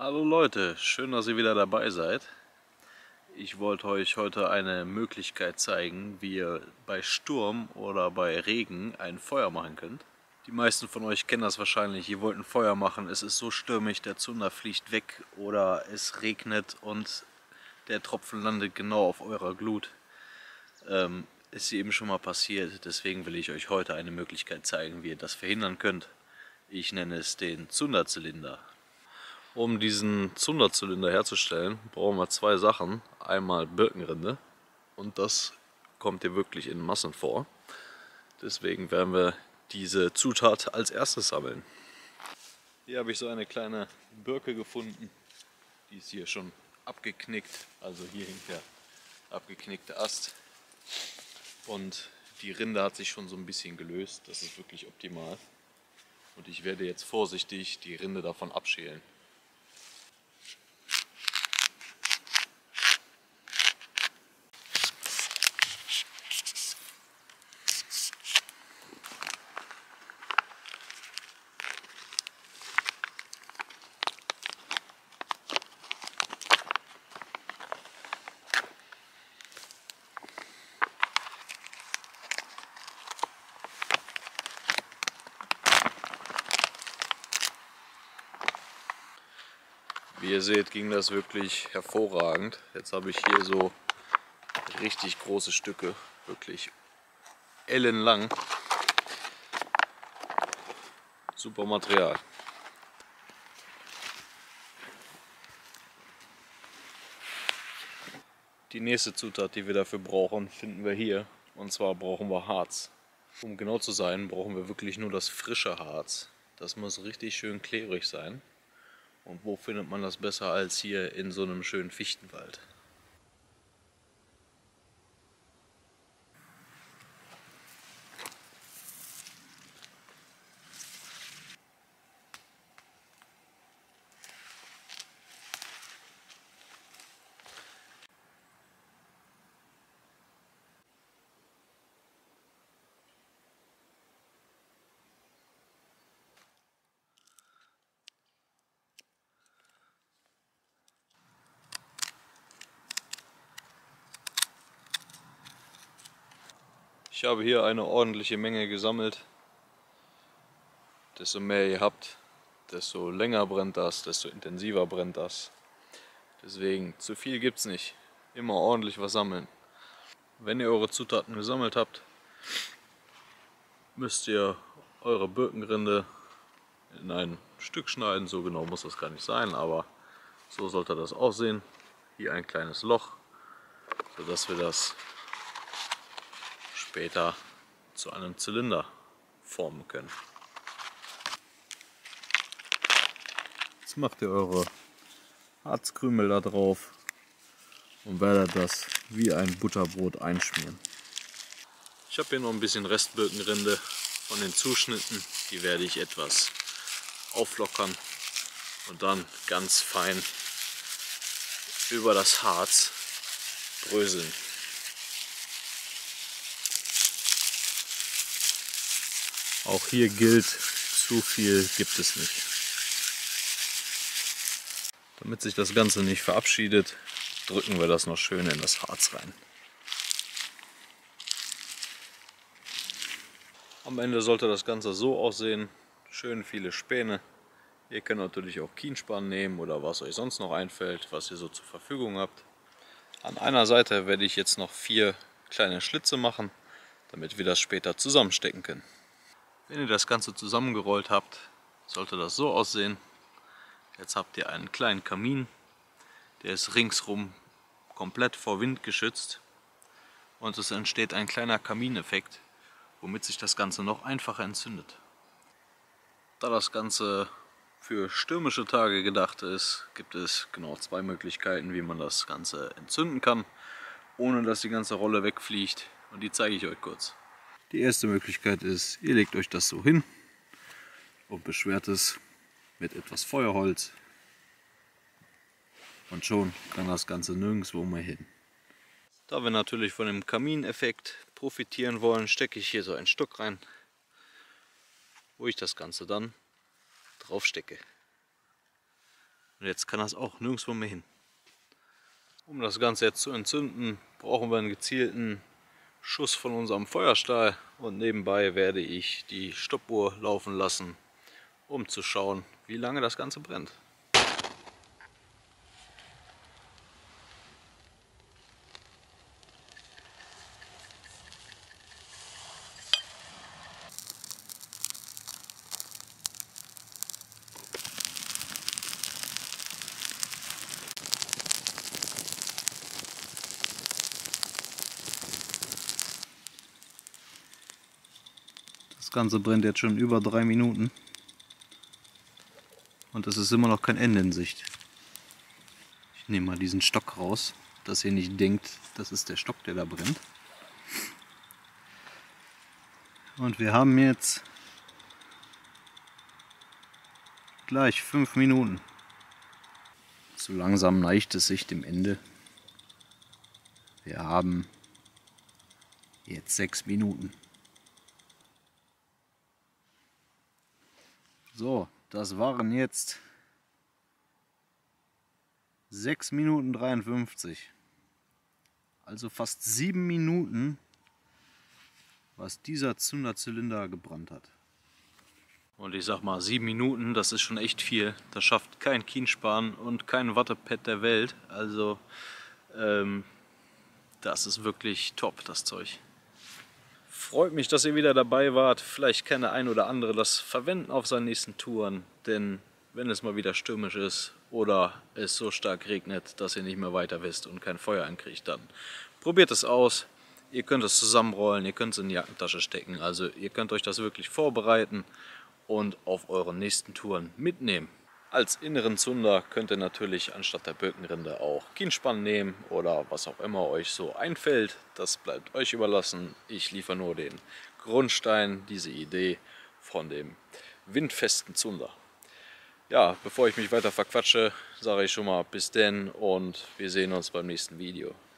Hallo Leute, schön, dass ihr wieder dabei seid. Ich wollte euch heute eine Möglichkeit zeigen, wie ihr bei Sturm oder bei Regen ein Feuer machen könnt. Die meisten von euch kennen das wahrscheinlich, ihr wollt ein Feuer machen, es ist so stürmisch, der Zunder fliegt weg oder es regnet und der Tropfen landet genau auf eurer Glut. Ist eben schon mal passiert, deswegen will ich euch heute eine Möglichkeit zeigen, wie ihr das verhindern könnt. Ich nenne es den Zunderzylinder. Um diesen Zunderzylinder herzustellen, brauchen wir zwei Sachen. Einmal Birkenrinde und das kommt hier wirklich in Massen vor. Deswegen werden wir diese Zutat als erstes sammeln. Hier habe ich so eine kleine Birke gefunden. Die ist hier schon abgeknickt. Also hier hängt der abgeknickte Ast. Und die Rinde hat sich schon so ein bisschen gelöst. Das ist wirklich optimal. Und ich werde jetzt vorsichtig die Rinde davon abschälen. Wie ihr seht, ging das wirklich hervorragend. Jetzt habe ich hier so richtig große Stücke, wirklich ellenlang. Super Material. Die nächste Zutat, die wir dafür brauchen, finden wir hier. Und zwar brauchen wir Harz. Um genau zu sein, brauchen wir wirklich nur das frische Harz. Das muss richtig schön klebrig sein. Und wo findet man das besser als hier in so einem schönen Fichtenwald? Ich habe hier eine ordentliche Menge gesammelt. Desto mehr ihr habt, desto länger brennt das, desto intensiver brennt das. Deswegen, zu viel gibt es nicht. Immer ordentlich was sammeln. Wenn ihr eure Zutaten gesammelt habt, müsst ihr eure Birkenrinde in ein Stück schneiden. So genau muss das gar nicht sein, aber so sollte das aussehen. Hier ein kleines Loch, sodass wir das später zu einem Zylinder formen können. Jetzt macht ihr eure Harzkrümel da drauf und werdet das wie ein Butterbrot einschmieren. Ich habe hier noch ein bisschen Restbirkenrinde von den Zuschnitten, die werde ich etwas auflockern und dann ganz fein über das Harz bröseln. Auch hier gilt, zu viel gibt es nicht. Damit sich das Ganze nicht verabschiedet, drücken wir das noch schön in das Harz rein. Am Ende sollte das Ganze so aussehen, schön viele Späne. Ihr könnt natürlich auch Kienspan nehmen oder was euch sonst noch einfällt, was ihr so zur Verfügung habt. An einer Seite werde ich jetzt noch 4 kleine Schlitze machen, damit wir das später zusammenstecken können. Wenn ihr das Ganze zusammengerollt habt, sollte das so aussehen. Jetzt habt ihr einen kleinen Kamin, der ist ringsrum komplett vor Wind geschützt und es entsteht ein kleiner Kamineffekt, womit sich das Ganze noch einfacher entzündet. Da das Ganze für stürmische Tage gedacht ist, gibt es genau 2 Möglichkeiten, wie man das Ganze entzünden kann, ohne dass die ganze Rolle wegfliegt, und die zeige ich euch kurz. Die erste Möglichkeit ist, ihr legt euch das so hin und beschwert es mit etwas Feuerholz und schon kann das Ganze nirgendwo mehr hin. Da wir natürlich von dem Kamineffekt profitieren wollen, stecke ich hier so einen Stock rein, wo ich das Ganze dann drauf stecke. Und jetzt kann das auch nirgendwo mehr hin. Um das Ganze jetzt zu entzünden, brauchen wir einen gezielten Schuss von unserem Feuerstahl. Und nebenbei werde ich die Stoppuhr laufen lassen, um zu schauen, wie lange das Ganze brennt. Das Ganze brennt jetzt schon über 3 Minuten und es ist immer noch kein Ende in Sicht. Ich nehme mal diesen Stock raus, dass ihr nicht denkt, das ist der Stock, der da brennt. Und wir haben jetzt gleich 5 Minuten. So langsam neigt es sich dem Ende. Wir haben jetzt 6 Minuten. So, das waren jetzt 6 Minuten 53. Also fast 7 Minuten, was dieser Zünderzylinder gebrannt hat. Und ich sag mal, 7 Minuten, das ist schon echt viel. Das schafft kein Kienspan und kein Wattepad der Welt. Also, das ist wirklich top, das Zeug. Freut mich, dass ihr wieder dabei wart. Vielleicht kann der ein oder andere das verwenden auf seinen nächsten Touren. Denn wenn es mal wieder stürmisch ist oder es so stark regnet, dass ihr nicht mehr weiter wisst und kein Feuer ankriegt, dann probiert es aus. Ihr könnt es zusammenrollen, ihr könnt es in die Jackentasche stecken. Also ihr könnt euch das wirklich vorbereiten und auf euren nächsten Touren mitnehmen. Als inneren Zunder könnt ihr natürlich anstatt der Birkenrinde auch Kienspann nehmen oder was auch immer euch so einfällt. Das bleibt euch überlassen. Ich liefere nur den Grundstein, diese Idee von dem windfesten Zunder. Ja, bevor ich mich weiter verquatsche, sage ich schon mal bis denn und wir sehen uns beim nächsten Video.